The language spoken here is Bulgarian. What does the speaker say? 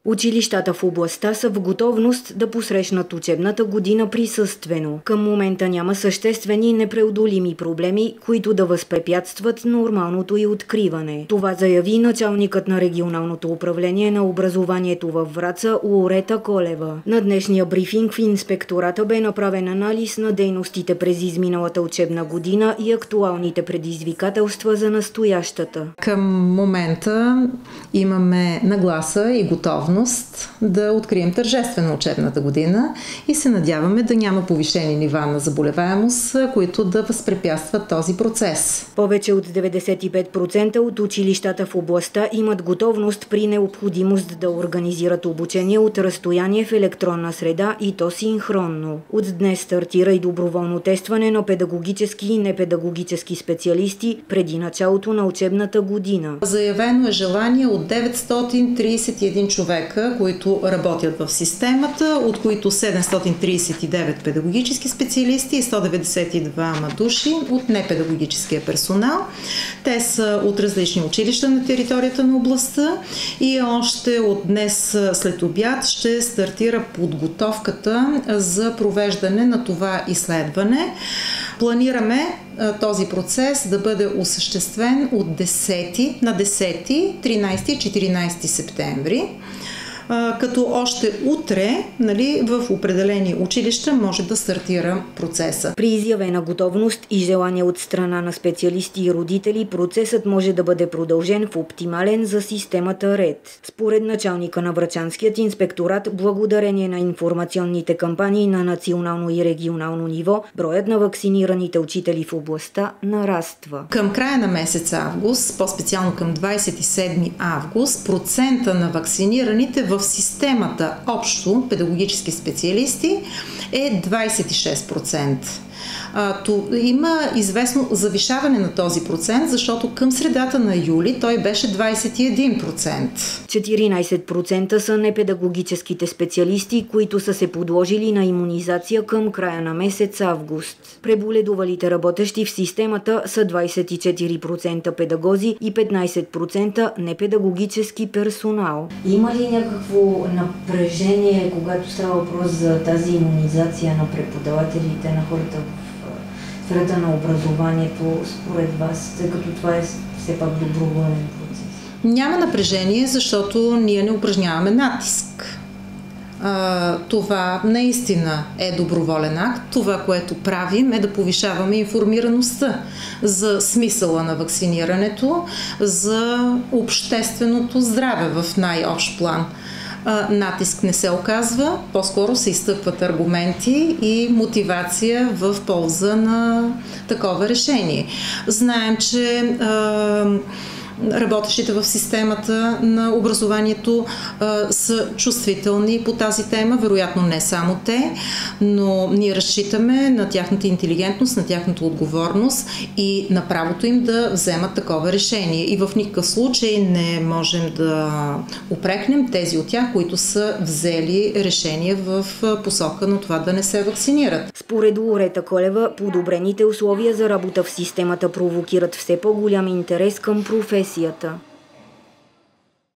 Училищата в областта са в готовност да посрещнат учебната година присъствено. Към момента няма съществени и непреодолими проблеми, които да възпрепятстват нормалното й откриване. Това заяви началникът на регионалното управление на образованието във Враца Лорета Колева. На днешния брифинг в инспектората бе направен анализ на дейностите през изминалата учебна година и актуалните предизвикателства за настоящата. Към момента имаме нагласа и готовност да открием тържествено учебната година и се надяваме да няма повишени нива на заболеваемост, които да възпрепятстват този процес. Повече от 95% от училищата в областта имат готовност при необходимост да организират обучение от разстояние в електронна среда и то синхронно. От днес стартира и доброволно тестване на педагогически и непедагогически специалисти преди началото на учебната година. Заявено е желание от 931 човека, които работят в системата, от които 739 педагогически специалисти и 192 души от непедагогическия персонал. Те са от различни училища на територията на областта и още от днес след обяд ще стартира подготовката за провеждане на това изследване. Планираме този процес да бъде осъществен на 10, 13 и 14 септември. Като още утре в определени училища може да стартира процеса. При изявена готовност и желание от страна на специалисти и родители, процесът може да бъде продължен в оптимален за системата ред. Според началника на Врачанският инспекторат, благодарение на информационните кампании на национално и регионално ниво, броят на вакцинираните учители в областта нараства. Към края на месец август, по-специално към 27 август, процента на вакцинираните в системата общо педагогически специалисти е 26%. Има известно завишаване на този процент, защото към средата на юли той беше 21%. 14% са непедагогическите специалисти, които са се подложили на имунизация към края на месец август. Преболедувалите работещи в системата са 24% педагози и 15% непедагогически персонал. Има ли някакво напрежение, когато става въпрос за тази имунизация на преподавателите, на хората в сферата на образованието, според вас, тъй като това е все пак доброволен процес? Няма напрежение, защото ние не упражняваме натиск. Това наистина е доброволен акт. Това, което правим, е да повишаваме информираността за смисъла на вакцинирането, за общественото здраве в най-общ план. Натиск не се оказва, по-скоро се изтъкват аргументи и мотивация в полза на такова решение. Знаем, че работещите в системата на образованието са чувствителни по тази тема, вероятно не само те, но ние разчитаме на тяхната интелигентност, на тяхната отговорност и на правото им да вземат такова решение. И в никакъв случай не можем да упрекнем тези от тях, които са взели решение в посока на това да не се вакцинират. Според Лорета Колева, подобрените условия за работа в системата провокират все по-голям интерес към професията.